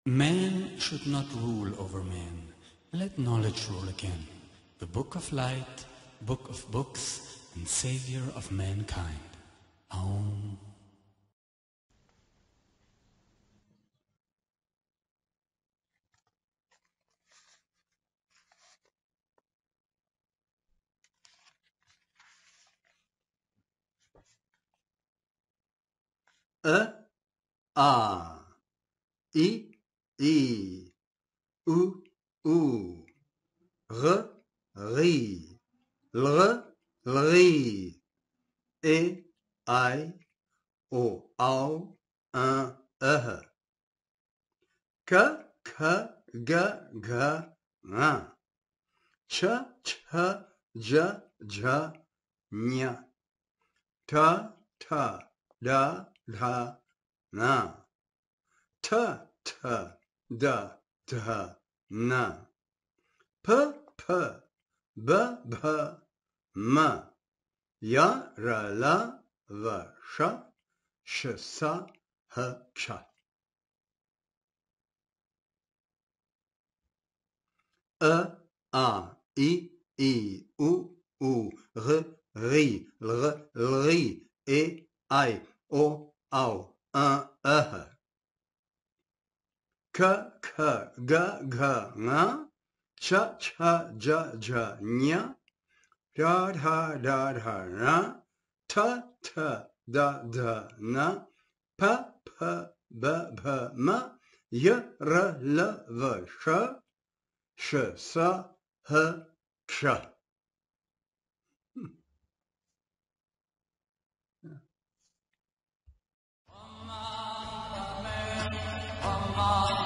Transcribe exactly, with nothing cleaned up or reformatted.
Man should not rule over man. Let knowledge rule again. The book of light, book of books, and savior of mankind. Aum. E, A, I, I, U, U, R, Ri, L, Lri, E, I, O, Au, Un, Uh, K, K, G, G, Ng, Ch, Ch, J, J, Ñ, T, T, D, D, N, T, T, D, D, N, P, P, B, B, M, Y, R, L, V, Š, Š, S, H, Č. E, A, I, I, U, U, R, Ri, L, Lri, E, I, O, Au, Un, Uh, K, K, G, G, Ng, Č, Č, J, J, Ñ, Da, da, da, da, N, T, T, D, D, N, P, P, B, B, M, Y, R, L, V, Š, Š, S, H, Č. Allah.